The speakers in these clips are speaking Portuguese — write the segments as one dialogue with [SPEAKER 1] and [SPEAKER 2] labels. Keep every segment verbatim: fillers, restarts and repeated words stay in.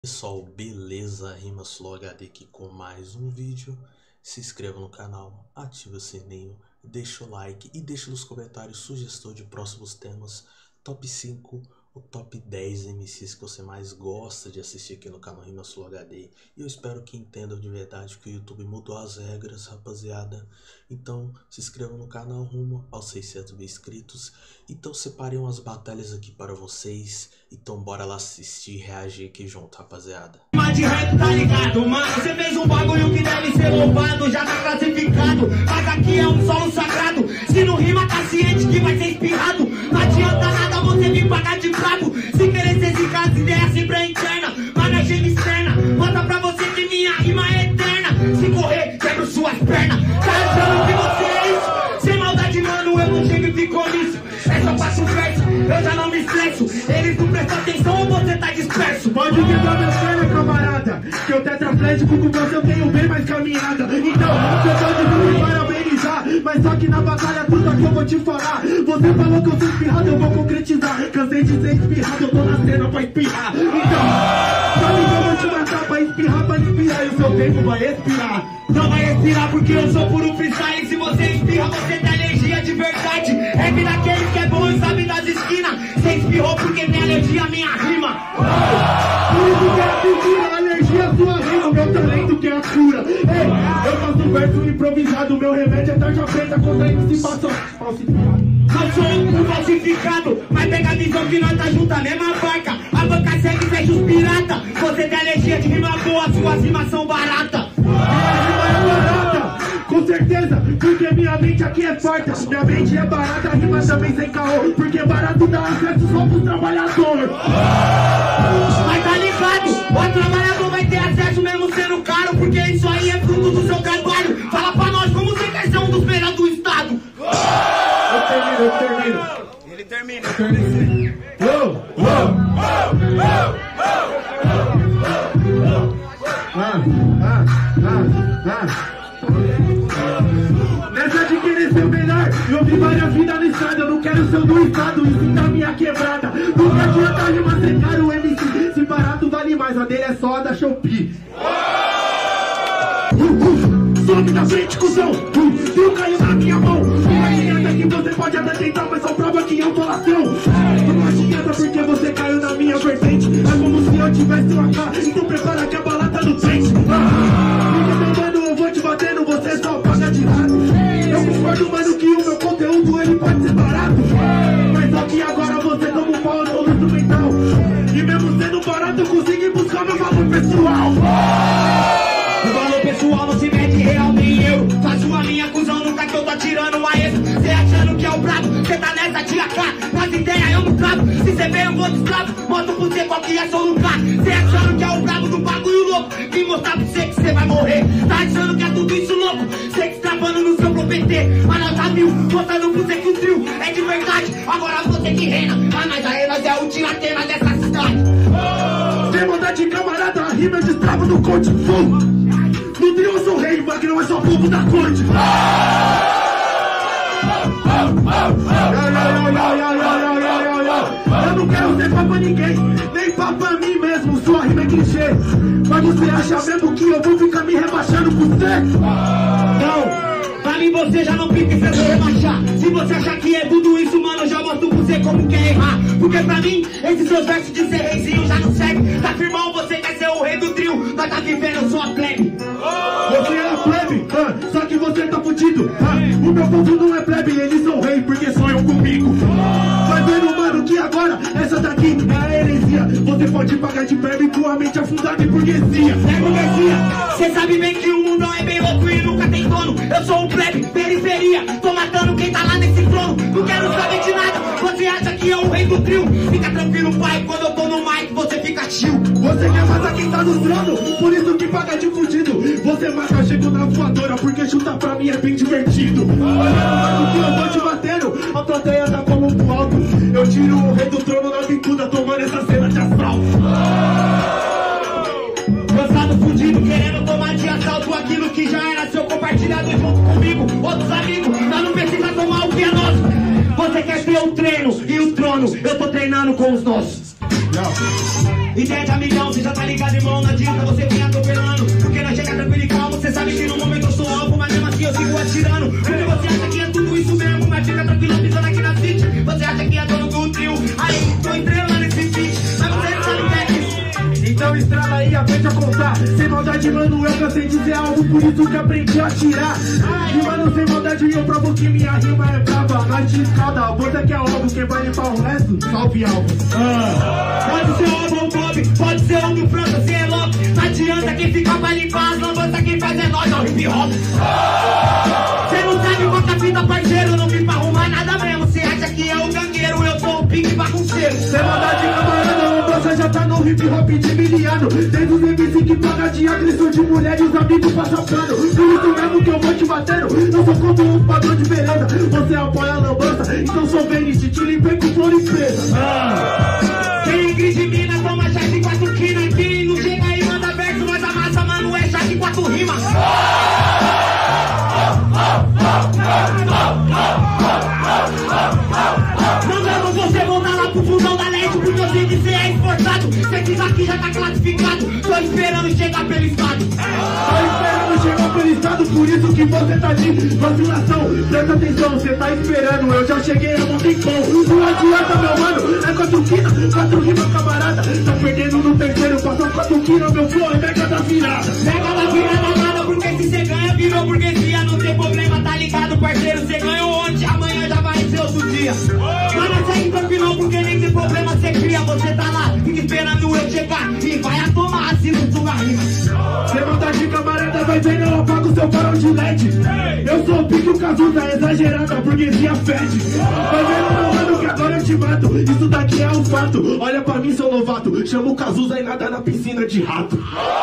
[SPEAKER 1] Pessoal, beleza? Rimas Flow H D aqui com mais um vídeo. Se inscreva no canal, ative o sininho, deixa o like e deixa nos comentários sugestão de próximos temas. Top cinco ou top dez M Cs que você mais gosta de assistir aqui no canal Rimas Flow H D. E eu espero que entendam de verdade que o YouTube mudou as regras, rapaziada. Então se inscreva no canal rumo aos seiscentos mil inscritos. Então separei umas batalhas aqui para vocês. Então bora lá assistir e reagir aqui junto, rapaziada.
[SPEAKER 2] Mas de rap tá ligado, mano. Você fez um bagulho que deve ser louvado, já tá classificado. Mas aqui é um solo sagrado. Se não rima, tá ciente que vai ser espirrado. Não adianta nada você vir pagar de brabo. Se querer ser zicar, as ideias sempre é interna. Mas na gema externa, mostra pra você que minha rima é eterna. Se correr, quebro suas pernas. Tá achando que você é isso? Sem maldade, mano, eu não chego e fico nisso. É só passo verso, eu já não me estresso. Eles não prestam atenção ou você tá disperso.
[SPEAKER 3] Pode quebrar minha perna, camarada, que eu tetraplégico com você eu tenho bem mais caminhada. Então, você pode me parabenizar, mas só que na batalha tudo aqui eu vou te falar. Você falou que eu sou espirrado, eu vou concretizar. Cansei de ser espirrado, eu tô na cena pra espirrar. Então, sabe que eu vou te matar pra espirrar, pra espirrar. E o seu tempo vai expirar.
[SPEAKER 2] Não vai expirar porque eu sou puro freestyle. Se você espirra, você tem alergia de verdade. É que daquele que é bom e sabe das esquinas. Você espirrou porque tem alergia à minha rima.
[SPEAKER 3] Por isso que é cultura, alergia à sua rima. Meu talento que é a cura. Ei, eu faço verso improvisado. Meu remédio é tarja preta contra antecipação falsificado.
[SPEAKER 2] Não sou um falsificado, mas pega a visão que nós tá junto, a mesma barca. A banca segue, fecha os pirata. Você tem alergia de rima boa, suas rimas são baratas.
[SPEAKER 3] Com certeza, porque minha mente aqui é farta. Minha mente é barata, rima também sem caô. Porque barato dá acesso só pro trabalhador.
[SPEAKER 2] Mas tá ligado, o trabalhador vai ter acesso mesmo sendo caro. Porque isso aí é fruto do seu trabalho. Fala pra nós como você quer ser um dos melhores do estado.
[SPEAKER 3] Eu termino, eu termino.
[SPEAKER 2] Ele termina.
[SPEAKER 3] Eu termino. Uou, uou. Ah, ah, ah, ah. Nessa de querer ser o melhor, eu vi várias vidas na estrada. Eu não quero ser o do estado, e sim da minha quebrada. Nunca adianta rima ser caro, o M C. Se barato vale mais, a dele é só a da Shopee. Uh, uh, some da frente, cuzão. Uh, eu caio na minha mão. Não adianta que você pode até tentar, mas só prova que eu tô latão. Não adianta porque você caiu na minha vertente. É como se eu tivesse uma cá. Então prepara que a bala tá no pente. Ah, fica mano, eu vou te batendo, você só paga de lado. Eu concordo, mano, que o meu conteúdo ele pode ser barato. Mas só que agora você toma um pau no instrumental. E mesmo sendo barato eu consigo buscar meu valor pessoal.
[SPEAKER 2] O valor pessoal não se mede real nem em euro. Faz uma linha, cuzão, nunca que eu tô tirando uma ex. Cê achando que é o brabo, cê tá nessa de A K. Nas ideias eu não cabo, se cê vê eu vou de escravo. Mostro pra você qual que é seu lugar. Cê achando que é o brabo do bagulho louco. Vim mostrar pra você que cê vai morrer. Tá achando que é tudo isso louco. Cê que travando no seu pro P T. Mas nós tá mil, mostrando pra você que o trio é de verdade. Agora você que reina, mas nós aí nós é o Tiratena dessa cidade.
[SPEAKER 3] Sem maldade, camarada, a rima eu destravo no corte. No trio eu sou rei, mas que não é só povo da corte. Eu não quero ser pra ninguém, nem pra, pra mim mesmo, sua rima é clichê. Mas você acha mesmo que eu vou ficar me rebaixando por você?
[SPEAKER 2] Não, pra mim você já não fica e cê vai rebaixar. Se você achar que é tudo isso, mano, eu já mostro pra você como quer errar. Porque pra mim, esses seus versos de ser reizinho já não serve. Tá firmão, você quer ser o rei do trio, nós tá vivendo sua plebe.
[SPEAKER 3] Você é a plebe, ah, só que você tá fudido. Ah, o meu povo não é plebe, eles são rei porque sonham comigo. Vai vendo, mano, que agora essa daqui é a heresia. Você pode pagar de plebe com a mente afundada em burguesia.
[SPEAKER 2] É burguesia, cê sabe bem que o mundão é bem louco e nunca tem dono. Eu sou um plebe, periferia, tô matando quem tá lá nesse trono. Não quero saber de nada, você acha que é o rei do trio. Fica tranquilo, pai, quando eu tô no mic você fica chill.
[SPEAKER 3] Você quer matar quem tá no trono, por isso que paga de fudido. Você mata, chego na voadora, porque chutar pra mim é bem divertido. Olha que eu vou te batendo, a plateia tá como pro alto. Eu tiro o rei do trono na bicuda, tomando essa cena de assalto.
[SPEAKER 2] Cansado, fudido, querendo tomar de assalto aquilo que já era seu compartilhado junto comigo. Outros amigos, nós não precisa tomar o que é nosso. Você quer ter o treino e o trono, eu tô treinando com os nossos. Ideia de amigão, você já tá ligado, irmão. Não adianta você vir atropelando, porque nós chega tranquilo e calmo. Você sabe que no momento eu sou alvo, mas mesmo assim eu sigo atirando. Porque você acha que é tudo isso mesmo, mas fica tranquilo pisando aqui na city. Você acha que é dono do trio, aí tô entrando nesse beat, mas você não sabe o que é isso.
[SPEAKER 3] Então estrala aí, aprende a contar. Sem maldade, mano, eu cansei de dizer algo, por isso que aprendi a tirar. E mano, sem maldade, eu provo que minha rima é brava. Nós te escalda, você que é alvo, quem vai limpar o resto, salve alvo.
[SPEAKER 2] Ah. Pode ser alvo ou Bob, pode ser um do França, você é louco. Não adianta quem fica pra limpar as lambanças, quem faz é nós, é o hip hop. Cê não sabe quanta fita, parceiro, não vim pra arrumar nada mesmo. Cê acha que é o gangueiro, eu sou o pique bagunceiro.
[SPEAKER 3] Sem maldade, camarada, lambança já tá no hip hop de miliano. Desde os M C que paga de agressão de mulher e os amigos passam pano. Por isso mesmo que eu vou te batendo, eu sou como um padrão de beleza. Você apoia a lambança, então sou Vênice, te limpei com flor e presa.
[SPEAKER 2] Ah. Quem grite mina, toma chá de quatro quinas. Quem não chega aí, manda verso, nós amassa, mano, é chá de quatro rimas. Não leva você voltar lá pro fundão da leste, porque eu sei que você é esforçado. Cê diz aqui já tá classificado, tô esperando chegar pelo estado.
[SPEAKER 3] Tô esperando chegar pelo estado, por isso que você tá de vacilação. Presta atenção, você tá esperando, eu já cheguei há um tempão. Não adianta, meu mano, é quatro quinas, quatro rimas, camarada. Tá perdendo no terceiro, passou quatro quinas, meu flow é mega da virada.
[SPEAKER 2] Mega da virada nada, porque se cê ganha, virou burguesia. Não tem problema, tá ligado, parceiro? Cê ganhou ontem, amanhã já vai ser outro dia. Mano, segue tranquilo, porque nem tem problema, cê cria. Você tá lá, fica esperando eu chegar e vai a tomar assim no sua rima.
[SPEAKER 3] Cê manda de camarada, vai ver, eu apago seu farol de L E D. Eu sou o pique, o Cazuza é exagerado, a burguesia fede. Vai ver, meu mano, que agora eu te mato. Isso daqui é um fato, olha pra mim, seu novato. Chama o Cazuza e nada na piscina de rato.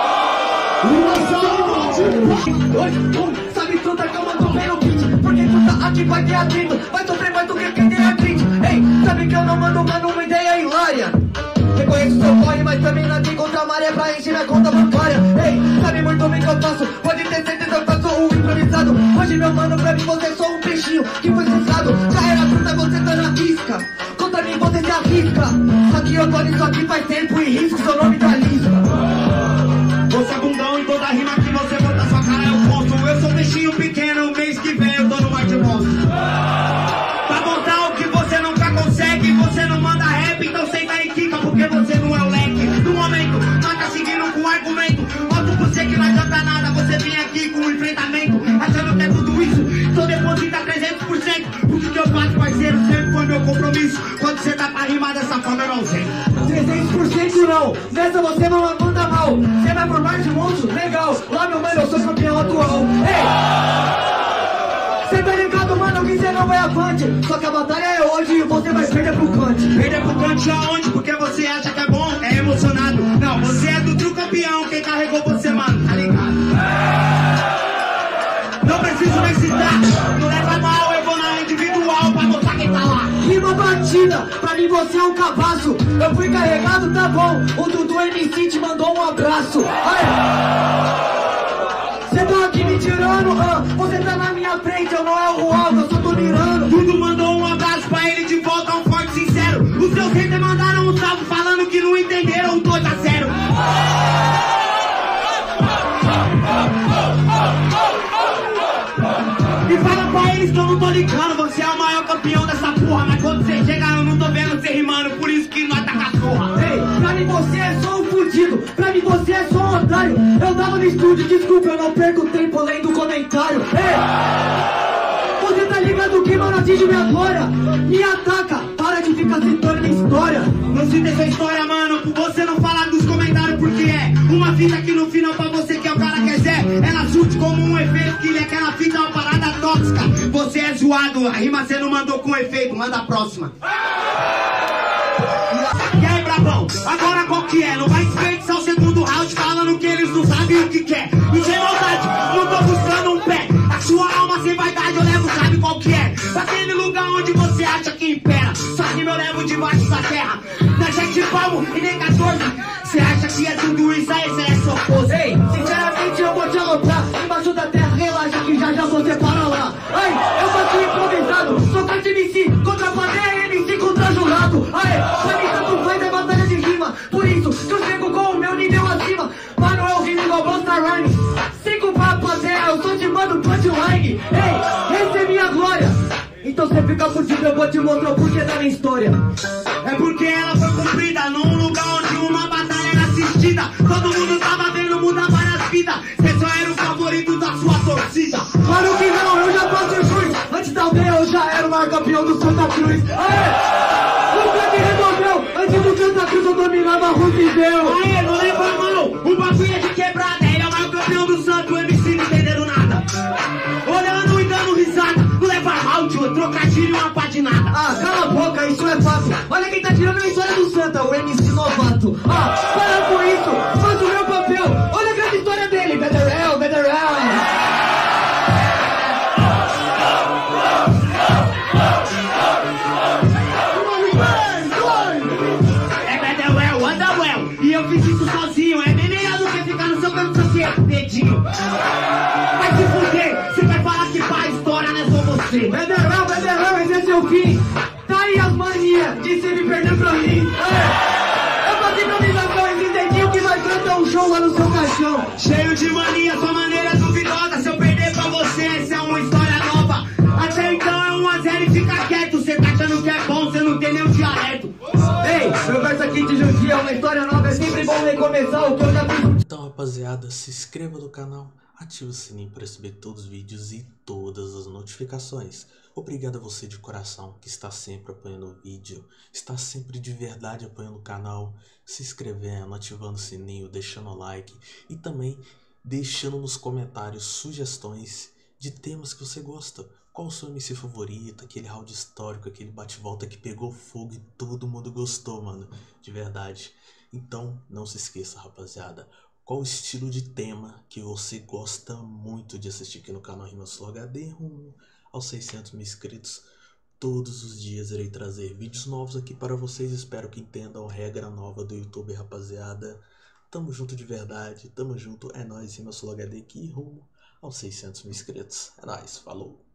[SPEAKER 4] Sabe tudo é que eu mando bem no beat, porque tu tá aqui vai ter atrito. Vai sofrer mais do que quem tem artrite. Ei, sabe que eu não mando, mano, uma ideia hilária. Reconheço seu corre, mas também nadei contra a maré pra encher minha conta bancária. Ei, sabe muito bem que eu faço, pode ter certeza que eu sou um improvisado. Hoje, meu mano, pra mim você é só um peixinho que foi cessado. Já era fruta, você tá na risca, contra mim você se arrisca. Só que eu tô nisso aqui faz tempo e risco seu nome da lista.
[SPEAKER 2] Você é bundão em toda rima que você bota sua cara eu conto. Eu sou peixinho pequeno, mês que vem eu tô no Marte Monstro. Pra mostrar o que você nunca consegue, você não manda rap, então senta aí, quica, porque você não é o leque. No momento, nós tá seguindo com argumento. Mostro pra você que não adianta nada, você vem aqui com um enfrentamento, achando que é tudo isso, então deposita trezentos por cento. Porque que eu faço, parceiro, sempre foi meu compromisso. Quando você tá pra rimar dessa forma, eu não sei.
[SPEAKER 4] trezentos por cento não, nessa você não manda mal. Você vai por mais de monstro? Legal, lá meu mano eu sou campeão atual. Ei! Cê tá ligado, mano, que cê não vai avante. Só que a batalha é hoje e você vai perder pro Kant.
[SPEAKER 2] Perder pro Kant aonde? Porque você acha que é bom? É emocionado. Não, você é do trio campeão, quem carregou você, mano, tá ligado? Não preciso nem citar, não leva mal, eu vou na individual pra mostrar quem tá lá.
[SPEAKER 4] Rima batida, pra mim você é um cabaço. Eu fui carregado, tá bom. O Dudu M C te mandou um abraço. Ai. Cê tá aqui me tirando, ah. Você tá na minha frente, eu não é o alvo, eu só tô mirando.
[SPEAKER 2] Dudu mandou um abraço pra ele de volta, um forte sincero. Os seus haters mandaram um salve falando que não entenderam o dois a zero. E fala pra eles que eu não tô ligando, você é o maior campeão dessa porra. Mas quando você chega eu não tô vendo você rimando, por isso que nós tá cachorra.
[SPEAKER 4] Ei, pra mim você é só um fudido, pra mim você é só um otário. Eu tava no estúdio, desculpa, eu não perco tempo lendo comentário. Ei, você tá ligado que mano atinge minha glória. Me ataca, para de ficar citando minha história.
[SPEAKER 2] Não cita essa história, mano, você não fala dos comentários porque é uma fita que no final pra você que é o cara que é, ela surge como um efeito que ele é aquela fita, é uma parada tóxica. Você é zoado, a rima você não mandou com efeito, manda a próxima. E aí, brabão, agora qual que é? Não vai desperdiçar o segundo round falando que eles não sabem o que quer. E sem maldade, não tô buscando um pé. A sua alma sem vaidade eu levo, sabe qual que é? Daquele lugar onde você acha que impera. Só que eu levo debaixo da terra. Não é sete palmo e nem quatorze. Cê acha que é tudo isso aí, cê é sua pose.
[SPEAKER 4] Ei, sinceramente eu vou te aloprar. Embaixo da terra, relaxa que já já você para lá. Ai, eu tô aqui improvisado. Sou Kant M C contra a plateia, M C contra jurado. Ai, pra mim tanto faz é batalha de rima. Então cê fica fudido, eu vou te mostrar o porquê da minha história.
[SPEAKER 2] É porque ela foi cumprida num lugar onde uma batalha era assistida. Todo mundo tava vendo mudar várias vidas. Cê só era o favorito da sua torcida.
[SPEAKER 4] Claro que não, eu já passei cruz. Antes da aldeia eu já era o maior campeão do Santa Cruz. Aê! Nunca me resolveu. Antes do Santa Cruz eu dominava a Roosevelt.
[SPEAKER 2] Aê, não leva a mão, o bagulho é de quebrada. Ele é o maior campeão do Santo, o M C não entendendo nada. Olhando e dando risada, não leva mal, tio, trocadilho e uma pá de nada.
[SPEAKER 4] Ah, cala a boca, isso é fato. Olha quem tá tirando a história do Santa, o M C novato. Ah, para com isso, faz o meu papel. Olha a grande história dele, Better Better
[SPEAKER 2] É better well, anda well. E eu fiz isso sozinho, é bem melhor do que ficar no seu canto social, dedinho. Vai se fuder, você vai falar que faz história, não é só você.
[SPEAKER 4] Better Better esse é seu fim. Tá aí as manias de se me perder pra mim. É, eu passei pra visões, entendi que vai cantar um show lá no seu caixão.
[SPEAKER 2] Cheio de mania, sua maneira é duvidosa. Se eu perder pra você, essa é uma história nova. Até então é um a zero e fica quieto. Cê tá achando que é bom, cê não tem nenhum dialeto.
[SPEAKER 4] Ei, meu verso aqui de judia, uma história nova, é sempre bom recomeçar o que eu já fiz.
[SPEAKER 1] Então, rapaziada, se inscreva no canal, ative o sininho para receber todos os vídeos e todas as notificações. Obrigado a você de coração que está sempre apoiando o vídeo, está sempre de verdade apoiando o canal, se inscrevendo, ativando o sininho, deixando o like e também deixando nos comentários sugestões de temas que você gosta. Qual o seu M C favorito, aquele round histórico, aquele bate-volta que pegou fogo e todo mundo gostou, mano, de verdade. Então, não se esqueça, rapaziada, qual o estilo de tema que você gosta muito de assistir aqui no canal RimaSlow H D, rumo aos seiscentos mil inscritos. Todos os dias irei trazer vídeos novos aqui para vocês, espero que entendam a regra nova do YouTube, rapaziada. Tamo junto de verdade, tamo junto, é nóis, RimaSlow H D aqui, rumo aos seiscentos mil inscritos. É nóis, falou!